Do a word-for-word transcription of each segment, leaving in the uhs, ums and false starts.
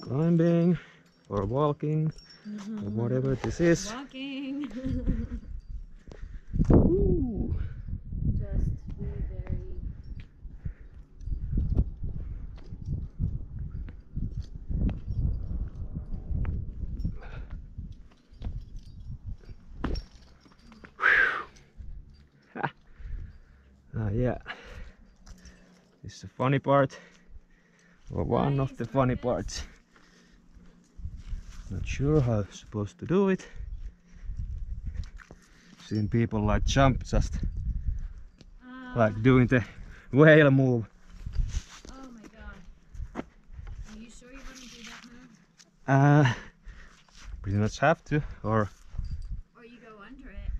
climbing or walking Mm-hmm. or whatever this is. Walking. Ooh. Just be very. Ah, yeah. This is the funny part, or one Nice, of the funny Marcus. parts. Not sure how I'm supposed to do it. Seen people like jump, just Uh, like doing the whale move. oh my god. Are you sure you want to do that move? Uh, pretty much have to, or Or you go under it?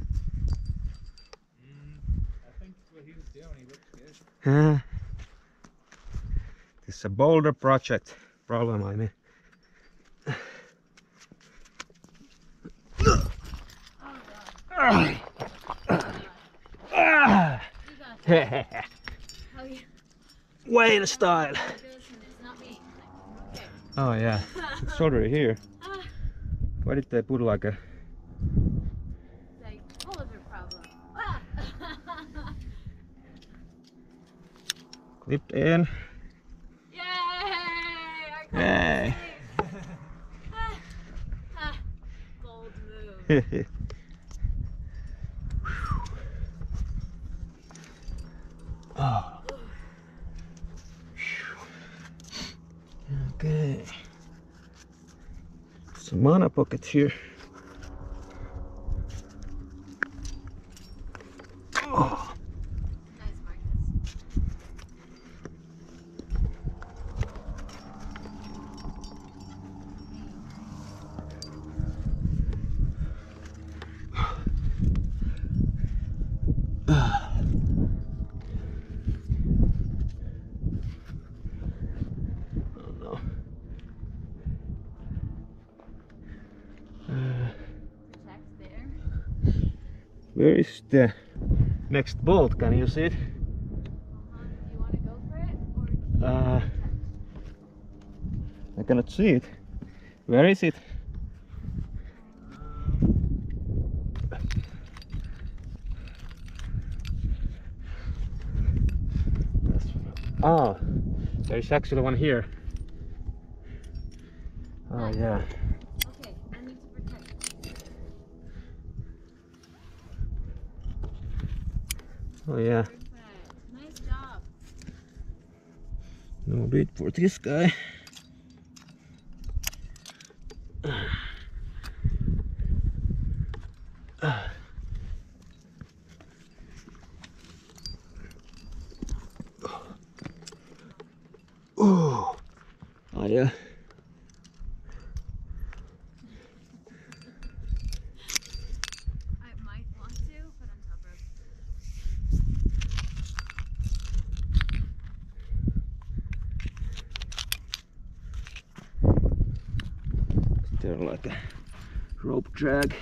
Mm, I think what he was doing, he looked good. uh, this is a boulder project problem, I mean. Oh god. Ah! You got this. How you? Whale style. This and it's not me. Like, okay. Oh yeah, it's already here. Ah, Why did they put like a... like boulder problem. Ah. clipped in? Yay! I got Hey. it. Ah, ah, bold move. Oh. Okay. Some mana pocket here. Oh. Nice, Marcus. Oh no. Uh, Protect there. where is the next bolt? Can you see it? Uh-huh. Do you want to go for it? Or do you Uh, protect? I cannot see it. Where is it? Ah, there is actually one here. Oh Nice. yeah. Okay, I need to protect. Oh yeah. Perfect. Nice job. No bid for this guy. Oh, oh yeah. I might want to, but on top rope. They're like a rope drag.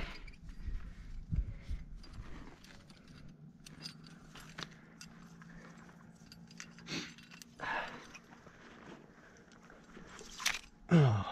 Oh.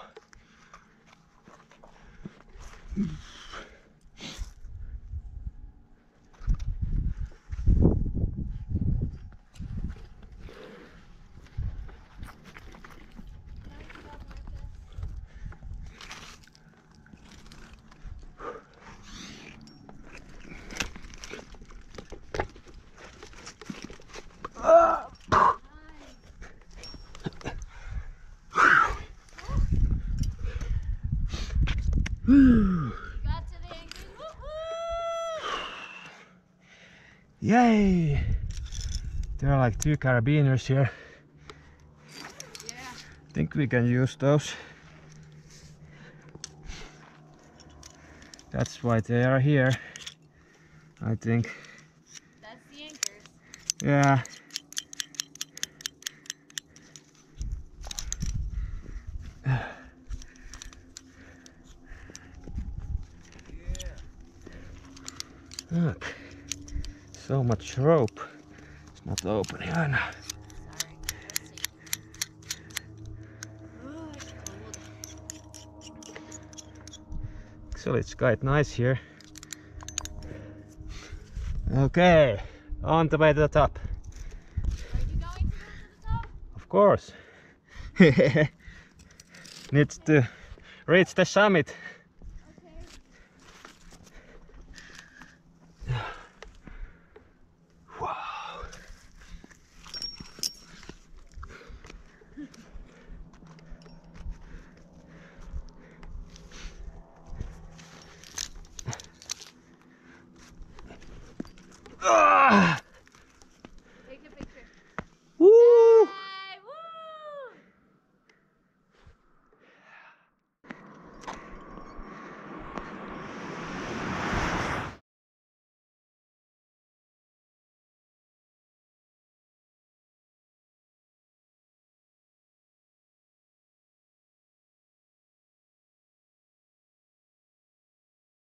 Got to the anchors. Woohoo! Yay! There are like two carabiners here. Yeah. I think we can use those. That's why they are here, I think. That's the anchors. Yeah. Look, so much rope. It's not opening. Oh, no. Sorry. Let's see. Oh, it's cold. Actually, it's quite nice here. Okay, on the way to the top. Are you going to go to the top? Of course. Needs to reach the summit